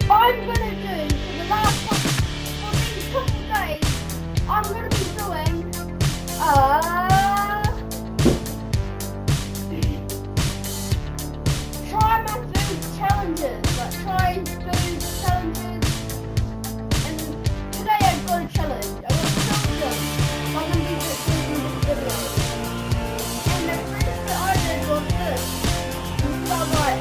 I'm gonna do for the last for these couple days. I'm gonna be doing try my food challenges, like try food challenges. And today I've got a challenge. I've got a challenge. So I'm gonna be doing this video. And the first that I did was this. So I was like,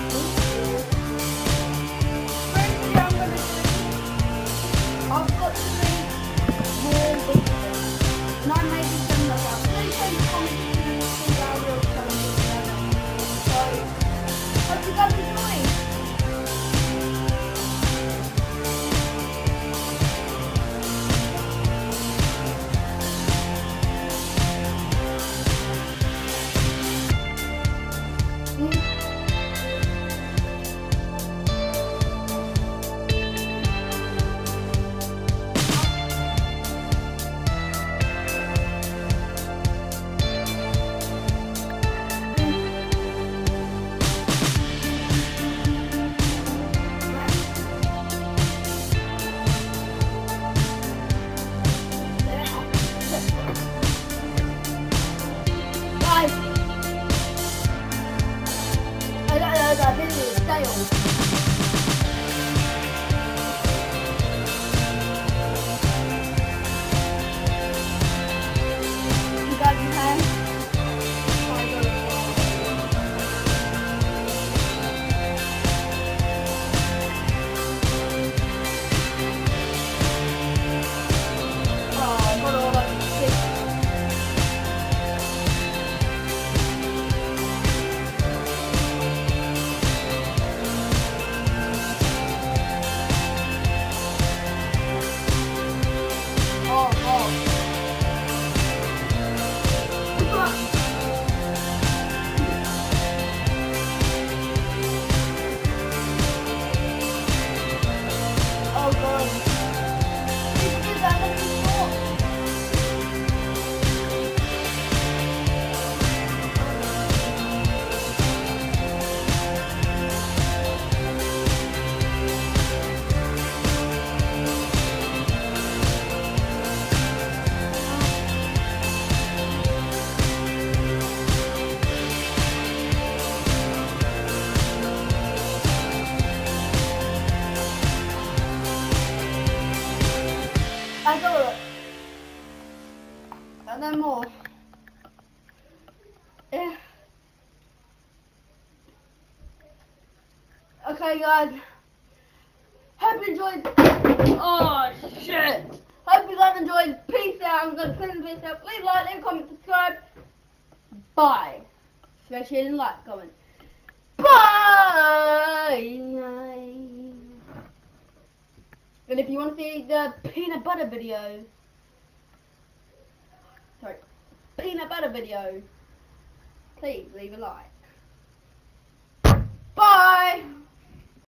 I've got to drink more Weet-Bix, and I made this in myself. Please leave a comment if you see our real challenges together. So, hope you guys enjoy. I think it's stale. You got your hand? I got it. And then more. Yeah. Okay guys. Hope you enjoyed. Oh shit. Hope you guys enjoyed. Peace out. I'm gonna finish this up. Please like, leave a comment, subscribe. Bye. Especially in like, comment. Bye. And if you want to see the peanut butter video, please leave a like. Bye!